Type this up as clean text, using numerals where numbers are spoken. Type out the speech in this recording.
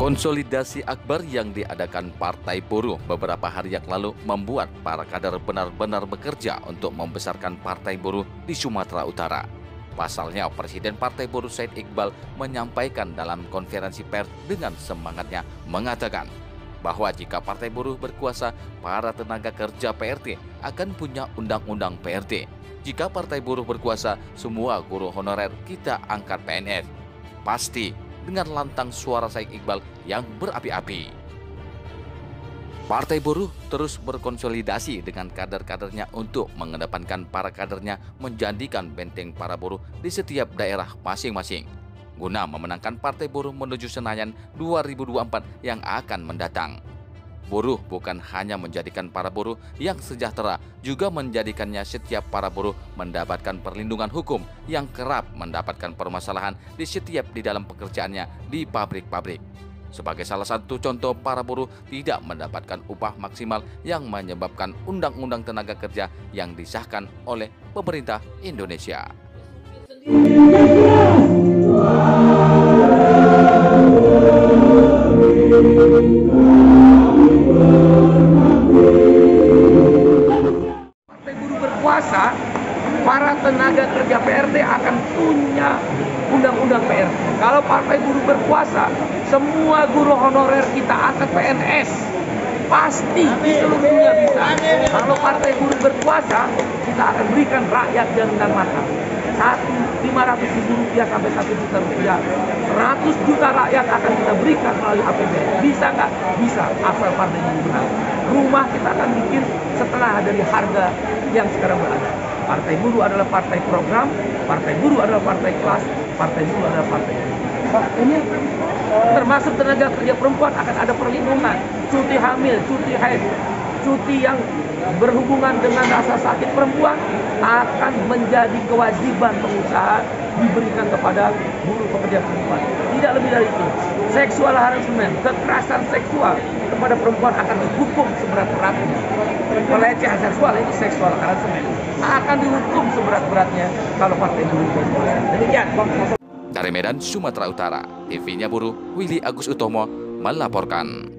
Konsolidasi akbar yang diadakan Partai Buruh beberapa hari yang lalu membuat para kader benar-benar bekerja untuk membesarkan Partai Buruh di Sumatera Utara. Pasalnya, Presiden Partai Buruh Said Iqbal menyampaikan dalam konferensi pers dengan semangatnya mengatakan bahwa jika Partai Buruh berkuasa, para tenaga kerja PRT akan punya undang-undang PRT. Jika Partai Buruh berkuasa, semua guru honorer kita angkat PNS. Pasti dengan lantang suara Said Iqbal yang berapi-api. Partai Buruh terus berkonsolidasi dengan kader-kadernya untuk mengedepankan para kadernya menjadikan benteng para buruh di setiap daerah masing-masing, guna memenangkan Partai Buruh menuju Senayan 2024 yang akan mendatang. Buruh bukan hanya menjadikan para buruh yang sejahtera, juga menjadikannya setiap para buruh mendapatkan perlindungan hukum yang kerap mendapatkan permasalahan di dalam pekerjaannya di pabrik-pabrik. Sebagai salah satu contoh, para buruh tidak mendapatkan upah maksimal yang menyebabkan Undang-Undang Tenaga Kerja yang disahkan oleh pemerintah Indonesia. Berkuasa, para tenaga kerja PRT akan punya undang-undang PRT. Kalau Partai Buruh berkuasa, semua guru honorer kita angkat PNS. Pasti di seluruh dunia bisa. Kalau Partai Buruh berkuasa, kita akan berikan rakyat jaminan makan. 500.000 rupiah sampai 1 juta rupiah. 100 juta rakyat akan kita berikan melalui APBN. Bisa nggak? Bisa, asal Partai Buruh menang. Rumah kita akan bikin setengah dari harga yang sekarang berada. Partai Buruh adalah partai program, Partai Buruh adalah partai kelas, Partai Buruh adalah partai. Ini termasuk tenaga kerja perempuan akan ada perlindungan, cuti hamil, cuti haid, cuti yang berhubungan dengan rasa sakit perempuan akan menjadi kewajiban pengusaha diberikan kepada buruh pekerja perempuan. Tidak lebih dari itu. Seksual harassment, kekerasan seksual kepada perempuan akan dihukum seberat-beratnya. Pelecehan seksual itu seksual harassment akan dihukum seberat-beratnya kalau Partai Buruh berkuasa. Demikian. Dari Medan, Sumatera Utara, TV-nya Buruh, Willy Agus Utomo melaporkan.